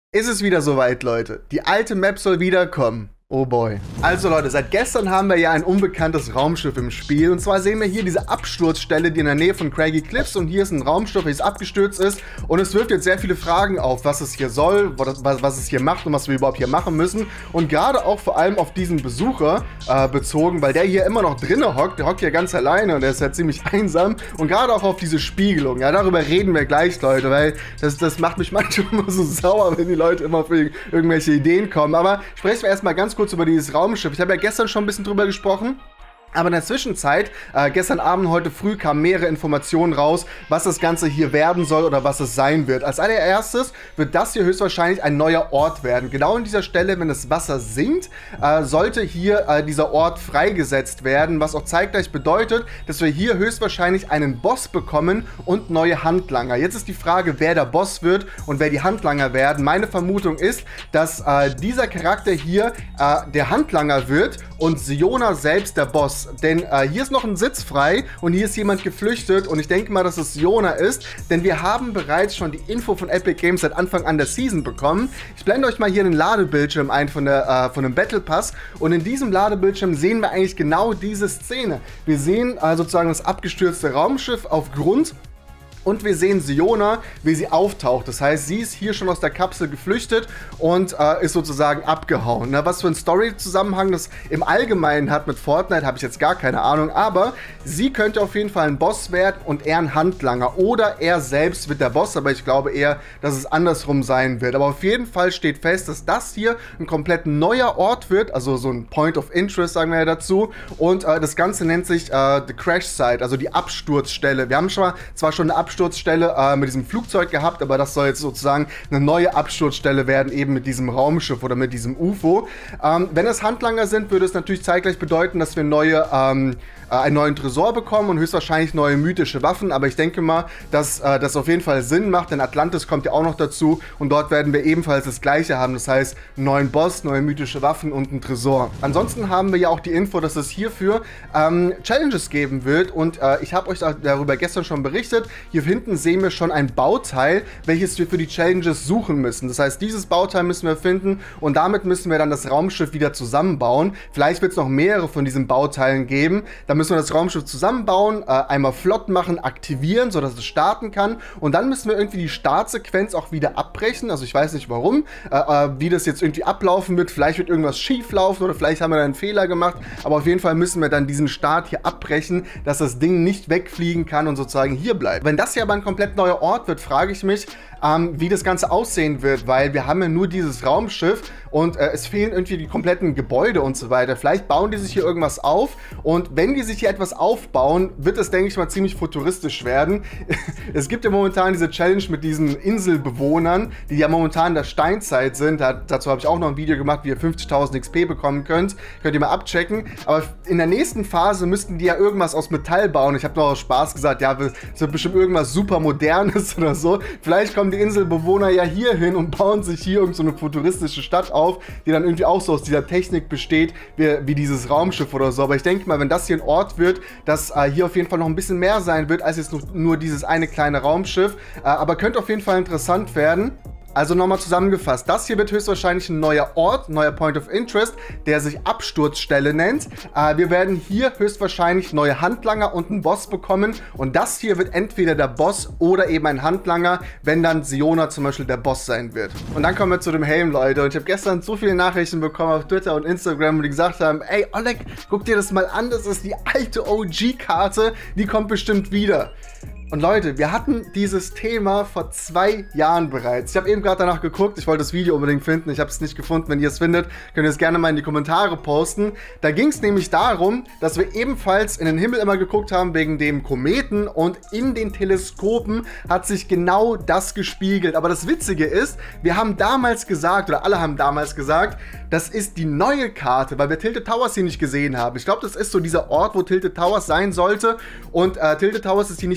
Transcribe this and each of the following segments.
Ist es wieder soweit, Leute? Die alte Map soll wiederkommen. Oh boy. Also Leute, seit gestern haben wir ja ein unbekanntes Raumschiff im Spiel. Und zwar sehen wir hier diese Absturzstelle, die in der Nähe von Craggy Cliffs. Und hier ist ein Raumschiff, welches abgestürzt ist. Und es wirft jetzt sehr viele Fragen auf, was es hier soll, was es hier macht und was wir überhaupt hier machen müssen. Und gerade auch vor allem auf diesen Besucher bezogen, weil der hier immer noch drinnen hockt. Der hockt hier ganz alleine und der ist ja ziemlich einsam. Und gerade auch auf diese Spiegelung. Ja, darüber reden wir gleich, Leute, weil das macht mich manchmal immer so sauer, wenn die Leute immer für irgendwelche Ideen kommen. Aber sprechen wir erstmal ganz kurz über dieses Raumschiff. Ich habe ja gestern schon ein bisschen drüber gesprochen. Aber in der Zwischenzeit, gestern Abend, heute früh kamen mehrere Informationen raus, was das Ganze hier werden soll oder was es sein wird. Als allererstes wird das hier höchstwahrscheinlich ein neuer Ort werden. Genau an dieser Stelle, wenn das Wasser sinkt, sollte hier dieser Ort freigesetzt werden, was auch zeitgleich bedeutet, dass wir hier höchstwahrscheinlich einen Boss bekommen und neue Handlanger. Jetzt ist die Frage, wer der Boss wird und wer die Handlanger werden. Meine Vermutung ist, dass dieser Charakter hier der Handlanger wird und Siona selbst der Boss. Denn hier ist noch ein Sitz frei und hier ist jemand geflüchtet und ich denke mal, dass es Siona ist, denn wir haben bereits schon die Info von Epic Games seit Anfang an der Season bekommen. Ich blende euch mal hier einen Ladebildschirm ein von dem Battle Pass und in diesem Ladebildschirm sehen wir eigentlich genau diese Szene. Wir sehen sozusagen das abgestürzte Raumschiff auf Grund. Und wir sehen Siona, wie sie auftaucht. Das heißt, sie ist hier schon aus der Kapsel geflüchtet und ist sozusagen abgehauen. Na, was für ein Story-Zusammenhang das im Allgemeinen hat mit Fortnite, habe ich jetzt gar keine Ahnung. Aber sie könnte auf jeden Fall ein Boss werden und er ein Handlanger. Oder er selbst wird der Boss, aber ich glaube eher, dass es andersrum sein wird. Aber auf jeden Fall steht fest, dass das hier ein komplett neuer Ort wird. Also so ein Point of Interest, sagen wir ja dazu. Und das Ganze nennt sich The Crash Site, also die Absturzstelle. Wir haben zwar schon eine Absturzstelle mit diesem Flugzeug gehabt, aber das soll jetzt sozusagen eine neue Absturzstelle werden, eben mit diesem Raumschiff oder mit diesem UFO. Wenn es Handlanger sind, würde es natürlich zeitgleich bedeuten, dass wir einen neuen Tresor bekommen und höchstwahrscheinlich neue mythische Waffen, aber ich denke mal, dass das auf jeden Fall Sinn macht, denn Atlantis kommt ja auch noch dazu und dort werden wir ebenfalls das Gleiche haben, das heißt, einen neuen Boss, neue mythische Waffen und einen Tresor. Ansonsten haben wir ja auch die Info, dass es hierfür Challenges geben wird und ich habe euch darüber gestern schon berichtet. Hier hinten sehen wir schon ein Bauteil, welches wir für die Challenges suchen müssen. Das heißt, dieses Bauteil müssen wir finden und damit müssen wir dann das Raumschiff wieder zusammenbauen. Vielleicht wird es noch mehrere von diesen Bauteilen geben. Da müssen wir das Raumschiff zusammenbauen, einmal flott machen, aktivieren, sodass es starten kann. Und dann müssen wir irgendwie die Startsequenz auch wieder abbrechen. Also ich weiß nicht warum, wie das jetzt irgendwie ablaufen wird. Vielleicht wird irgendwas schief laufen oder vielleicht haben wir da einen Fehler gemacht. Aber auf jeden Fall müssen wir dann diesen Start hier abbrechen, dass das Ding nicht wegfliegen kann und sozusagen hier bleibt. Wenn das hier aber ein komplett neuer Ort wird, frage ich mich, wie das Ganze aussehen wird, weil wir haben ja nur dieses Raumschiff und es fehlen irgendwie die kompletten Gebäude und so weiter. Vielleicht bauen die sich hier irgendwas auf und wenn die sich hier etwas aufbauen, wird es, denke ich mal, ziemlich futuristisch werden. Es gibt ja momentan diese Challenge mit diesen Inselbewohnern, die ja momentan in der Steinzeit sind. Dazu habe ich auch noch ein Video gemacht, wie ihr 50.000 XP bekommen könnt. Könnt ihr mal abchecken. Aber in der nächsten Phase müssten die ja irgendwas aus Metall bauen. Ich habe noch aus Spaß gesagt, ja, es wird bestimmt irgendwas super Modernes oder so. Vielleicht kommen die Inselbewohner ja hier hin und bauen sich hier irgend so eine futuristische Stadt auf, die dann irgendwie auch so aus dieser Technik besteht, wie dieses Raumschiff oder so. Aber ich denke mal, wenn das hier ein Ort wird, dass hier auf jeden Fall noch ein bisschen mehr sein wird, als jetzt nur dieses eine kleine Raumschiff. Aber könnte auf jeden Fall interessant werden. Also nochmal zusammengefasst, das hier wird höchstwahrscheinlich ein neuer Ort, neuer Point of Interest, der sich Absturzstelle nennt. Wir werden hier höchstwahrscheinlich neue Handlanger und einen Boss bekommen und das hier wird entweder der Boss oder eben ein Handlanger, wenn dann Siona zum Beispiel der Boss sein wird. Und dann kommen wir zu dem Helm, Leute. Und ich habe gestern so viele Nachrichten bekommen auf Twitter und Instagram, die gesagt haben, ey Oleg, guck dir das mal an, das ist die alte OG-Karte, die kommt bestimmt wieder. Und Leute, wir hatten dieses Thema vor 2 Jahren bereits. Ich habe eben gerade danach geguckt, ich wollte das Video unbedingt finden, ich habe es nicht gefunden. Wenn ihr es findet, könnt ihr es gerne mal in die Kommentare posten. Da ging es nämlich darum, dass wir ebenfalls in den Himmel immer geguckt haben wegen dem Kometen und in den Teleskopen hat sich genau das gespiegelt. Aber das Witzige ist, wir haben damals gesagt, oder alle haben damals gesagt, das ist die neue Karte, weil wir Tilted Towers hier nicht gesehen haben. Ich glaube, das ist so dieser Ort, wo Tilted Towers sein sollte und Tilted Towers ist hier nicht zu sehen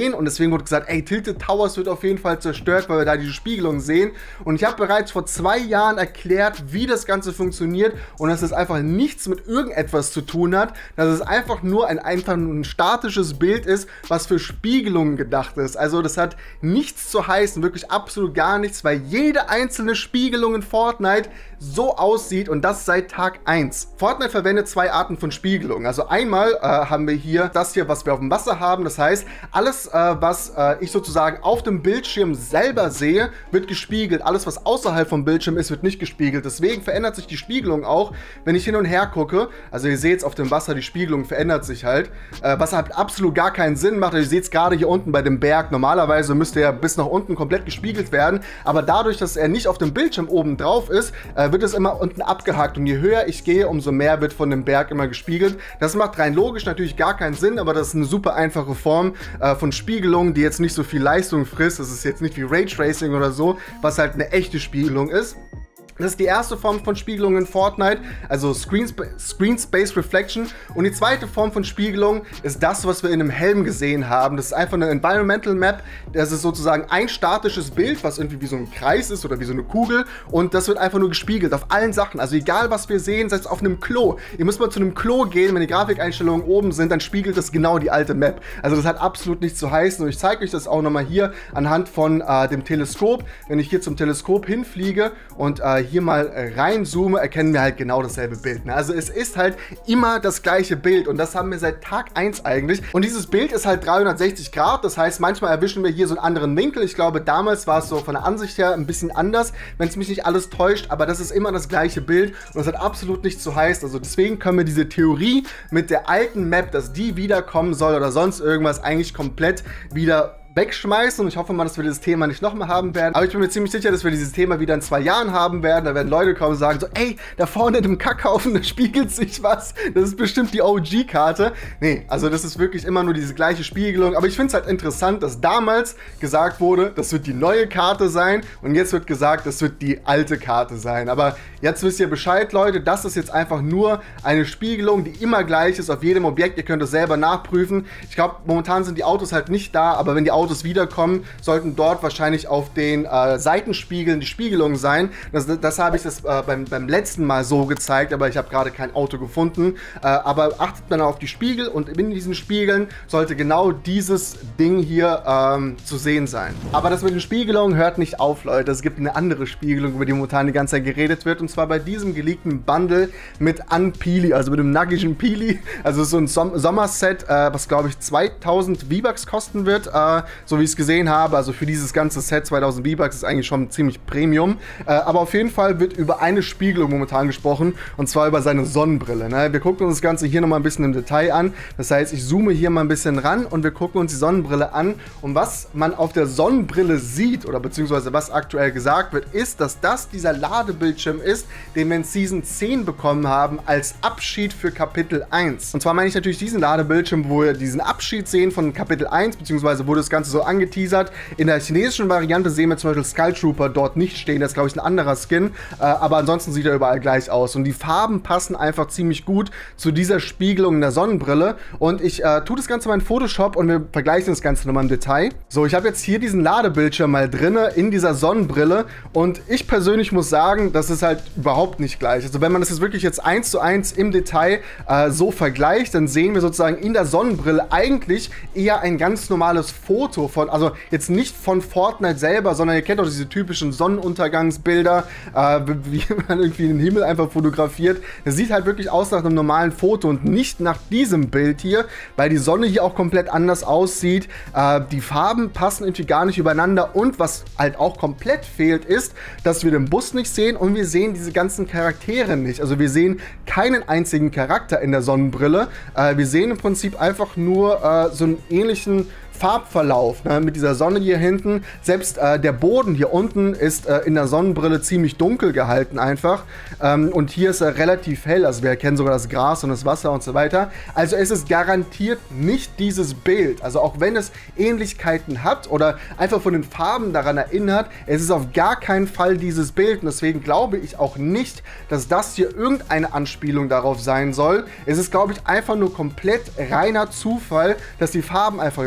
sehen und deswegen wurde gesagt, ey, Tilted Towers wird auf jeden Fall zerstört, weil wir da diese Spiegelung sehen. Und ich habe bereits vor 2 Jahren erklärt, wie das Ganze funktioniert und dass es einfach nichts mit irgendetwas zu tun hat, dass es einfach nur ein statisches Bild ist, was für Spiegelungen gedacht ist. Also das hat nichts zu heißen, wirklich absolut gar nichts, weil jede einzelne Spiegelung in Fortnite so aussieht und das seit Tag 1. Fortnite verwendet 2 Arten von Spiegelung. Also einmal haben wir hier das hier, was wir auf dem Wasser haben. Das heißt, alles, was ich sozusagen auf dem Bildschirm selber sehe, wird gespiegelt. Alles, was außerhalb vom Bildschirm ist, wird nicht gespiegelt. Deswegen verändert sich die Spiegelung auch, wenn ich hin und her gucke. Also ihr seht es auf dem Wasser, die Spiegelung verändert sich halt. Was halt absolut gar keinen Sinn macht. Ihr seht es gerade hier unten bei dem Berg. Normalerweise müsste er bis nach unten komplett gespiegelt werden. Aber dadurch, dass er nicht auf dem Bildschirm oben drauf ist, wird es immer unten abgehakt. Und je höher ich gehe, umso mehr wird von dem Berg immer gespiegelt. Das macht rein logisch natürlich gar keinen Sinn, aber das ist eine super einfache Form von Spiegelung, die jetzt nicht so viel Leistung frisst. Das ist jetzt nicht wie Raytracing oder so, was halt eine echte Spiegelung ist. Das ist die erste Form von Spiegelung in Fortnite, also Screen Space Reflection. Und die zweite Form von Spiegelung ist das, was wir in einem Helm gesehen haben. Das ist einfach eine Environmental Map. Das ist sozusagen ein statisches Bild, was irgendwie wie so ein Kreis ist oder wie so eine Kugel. Und das wird einfach nur gespiegelt auf allen Sachen. Also egal, was wir sehen, selbst auf einem Klo. Ihr müsst mal zu einem Klo gehen, wenn die Grafikeinstellungen oben sind, dann spiegelt das genau die alte Map. Also das hat absolut nichts zu heißen. Und ich zeige euch das auch nochmal hier anhand von dem Teleskop. Wenn ich hier zum Teleskop hinfliege und hier mal reinzoome, erkennen wir halt genau dasselbe Bild. Ne? Also es ist halt immer das gleiche Bild und das haben wir seit Tag 1 eigentlich. Und dieses Bild ist halt 360 Grad, das heißt, manchmal erwischen wir hier so einen anderen Winkel. Ich glaube, damals war es so von der Ansicht her ein bisschen anders, wenn es mich nicht alles täuscht, aber das ist immer das gleiche Bild und es hat absolut nichts zu heißen. Also deswegen können wir diese Theorie mit der alten Map, dass die wiederkommen soll oder sonst irgendwas, eigentlich komplett wieder wegschmeißen und ich hoffe mal, dass wir dieses Thema nicht nochmal haben werden. Aber ich bin mir ziemlich sicher, dass wir dieses Thema wieder in 2 Jahren haben werden. Da werden Leute kommen und sagen so, ey, da vorne in dem Kackhaufen, da spiegelt sich was. Das ist bestimmt die OG-Karte. Nee, also das ist wirklich immer nur diese gleiche Spiegelung. Aber ich finde es halt interessant, dass damals gesagt wurde, das wird die neue Karte sein und jetzt wird gesagt, das wird die alte Karte sein. Aber jetzt wisst ihr Bescheid, Leute, das ist jetzt einfach nur eine Spiegelung, die immer gleich ist auf jedem Objekt. Ihr könnt es selber nachprüfen. Ich glaube, momentan sind die Autos halt nicht da, aber wenn die Autos wiederkommen, sollten dort wahrscheinlich auf den Seitenspiegeln die Spiegelungen sein. Das habe ich beim letzten Mal so gezeigt, aber ich habe gerade kein Auto gefunden. Aber achtet dann auf die Spiegel und in diesen Spiegeln sollte genau dieses Ding hier zu sehen sein. Aber das mit den Spiegelungen hört nicht auf, Leute. Es gibt eine andere Spiegelung, über die momentan die ganze Zeit geredet wird, und zwar bei diesem geleakten Bundle mit Unpeely, also mit dem nackigen Peely. Also so ein Sommerset, was glaube ich 2000 V-Bucks kosten wird, so wie ich es gesehen habe. Also für dieses ganze Set 2000 V-Bucks ist eigentlich schon ziemlich Premium. Aber auf jeden Fall wird über eine Spiegelung momentan gesprochen, und zwar über seine Sonnenbrille. Ne? Wir gucken uns das Ganze hier nochmal ein bisschen im Detail an. Das heißt, ich zoome hier mal ein bisschen ran und wir gucken uns die Sonnenbrille an. Und was man auf der Sonnenbrille sieht, oder beziehungsweise was aktuell gesagt wird, ist, dass das dieser Ladebildschirm ist, den wir in Season 10 bekommen haben als Abschied für Kapitel 1. Und zwar meine ich natürlich diesen Ladebildschirm, wo wir diesen Abschied sehen von Kapitel 1, beziehungsweise wo das Ganze so angeteasert. In der chinesischen Variante sehen wir zum Beispiel Skull Trooper dort nicht stehen. Das ist, glaube ich, ein anderer Skin. Aber ansonsten sieht er überall gleich aus. Und die Farben passen einfach ziemlich gut zu dieser Spiegelung in der Sonnenbrille. Und ich tue das Ganze mal in Photoshop und wir vergleichen das Ganze nochmal im Detail. So, ich habe jetzt hier diesen Ladebildschirm mal drin in dieser Sonnenbrille. Und ich persönlich muss sagen, das ist halt überhaupt nicht gleich. Also wenn man das jetzt wirklich jetzt 1:1 im Detail so vergleicht, dann sehen wir sozusagen in der Sonnenbrille eigentlich eher ein ganz normales Foto von, also jetzt nicht von Fortnite selber, sondern ihr kennt auch diese typischen Sonnenuntergangsbilder, wie man irgendwie den Himmel einfach fotografiert. Das sieht halt wirklich aus nach einem normalen Foto und nicht nach diesem Bild hier, weil die Sonne hier auch komplett anders aussieht. Die Farben passen irgendwie gar nicht übereinander und was halt auch komplett fehlt ist, dass wir den Bus nicht sehen und wir sehen diese ganzen Charaktere nicht. Also wir sehen keinen einzigen Charakter in der Sonnenbrille. Wir sehen im Prinzip einfach nur so einen ähnlichen Farbverlauf, ne, mit dieser Sonne hier hinten. Selbst der Boden hier unten ist in der Sonnenbrille ziemlich dunkel gehalten einfach. Und hier ist er relativ hell, also wir erkennen sogar das Gras und das Wasser und so weiter. Also es ist garantiert nicht dieses Bild. Also auch wenn es Ähnlichkeiten hat oder einfach von den Farben daran erinnert, es ist auf gar keinen Fall dieses Bild. Und deswegen glaube ich auch nicht, dass das hier irgendeine Anspielung darauf sein soll. Es ist, glaube ich, einfach nur komplett reiner Zufall, dass die Farben einfach übereinstimmen.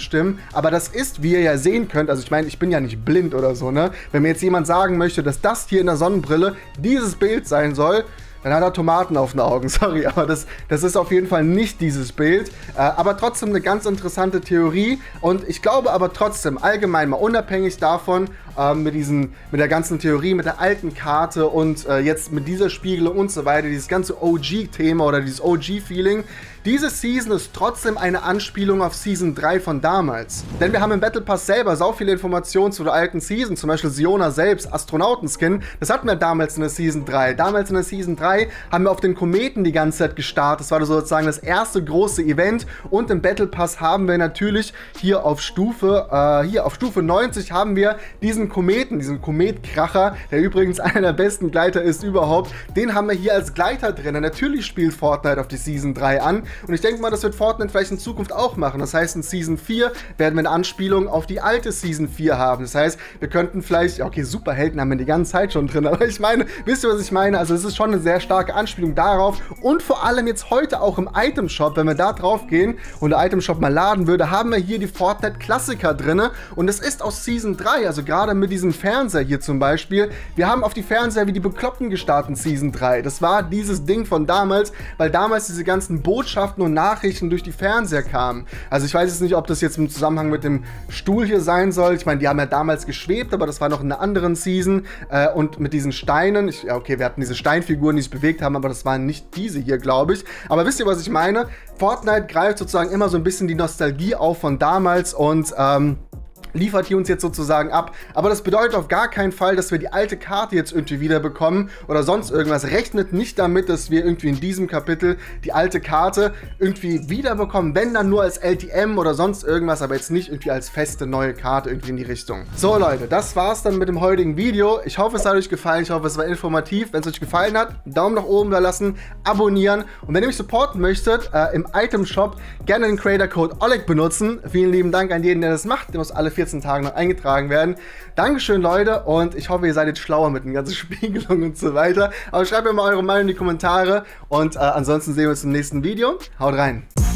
abstimmen, aber das ist, wie ihr ja sehen könnt, also ich meine, ich bin ja nicht blind oder so, ne? Wenn mir jetzt jemand sagen möchte, dass das hier in der Sonnenbrille dieses Bild sein soll, dann hat er Tomaten auf den Augen, sorry, aber das ist auf jeden Fall nicht dieses Bild. Aber trotzdem eine ganz interessante Theorie und ich glaube aber trotzdem, allgemein mal unabhängig davon, mit der ganzen Theorie, mit der alten Karte und jetzt mit dieser Spiegelung und so weiter, dieses ganze OG-Thema oder dieses OG-Feeling, diese Season ist trotzdem eine Anspielung auf Season 3 von damals. Denn wir haben im Battle Pass selber so viele Informationen zu der alten Season, zum Beispiel Siona selbst, Astronautenskin, das hatten wir damals in der Season 3. Damals in der Season 3 haben wir auf den Kometen die ganze Zeit gestartet, das war sozusagen das erste große Event und im Battle Pass haben wir natürlich hier auf Stufe 90 haben wir diesen Kometen, diesen Kometkracher, der übrigens einer der besten Gleiter ist überhaupt, den haben wir hier als Gleiter drin. Natürlich spielt Fortnite auf die Season 3 an. Und ich denke mal, das wird Fortnite vielleicht in Zukunft auch machen. Das heißt, in Season 4 werden wir eine Anspielung auf die alte Season 4 haben. Das heißt, wir könnten vielleicht, ja okay, Superhelden haben wir die ganze Zeit schon drin, aber ich meine, wisst ihr, was ich meine? Also es ist schon eine sehr starke Anspielung darauf und vor allem jetzt heute auch im Item Shop, wenn wir da drauf gehen und der Item Shop mal laden würde, haben wir hier die Fortnite Klassiker drin und es ist aus Season 3, also gerade mit diesem Fernseher hier zum Beispiel, wir haben auf die Fernseher wie die Bekloppten gestartet in Season 3. Das war dieses Ding von damals, weil damals diese ganzen Botschaften und Nachrichten durch die Fernseher kamen. Also ich weiß jetzt nicht, ob das jetzt im Zusammenhang mit dem Stuhl hier sein soll. Ich meine, die haben ja damals geschwebt, aber das war noch in einer anderen Season. Und mit diesen Steinen, ja okay, wir hatten diese Steinfiguren, die sich bewegt haben, aber das waren nicht diese hier, glaube ich. Aber wisst ihr, was ich meine? Fortnite greift sozusagen immer so ein bisschen die Nostalgie auf von damals und liefert die uns jetzt sozusagen ab. Aber das bedeutet auf gar keinen Fall, dass wir die alte Karte jetzt irgendwie wieder bekommen oder sonst irgendwas. Rechnet nicht damit, dass wir irgendwie in diesem Kapitel die alte Karte irgendwie wieder bekommen, wenn dann nur als LTM oder sonst irgendwas, aber jetzt nicht irgendwie als feste neue Karte irgendwie in die Richtung. So Leute, das war's dann mit dem heutigen Video. Ich hoffe, es hat euch gefallen. Ich hoffe, es war informativ. Wenn es euch gefallen hat, Daumen nach oben da lassen, abonnieren und wenn ihr mich supporten möchtet, im Item Shop gerne den Creator Code Oleg benutzen. Vielen lieben Dank an jeden, der das macht. Der muss alle 14 Tagen noch eingetragen werden. Dankeschön, Leute, und ich hoffe, ihr seid jetzt schlauer mit den ganzen Spiegelungen und so weiter. Aber schreibt mir mal eure Meinung in die Kommentare und ansonsten sehen wir uns im nächsten Video. Haut rein!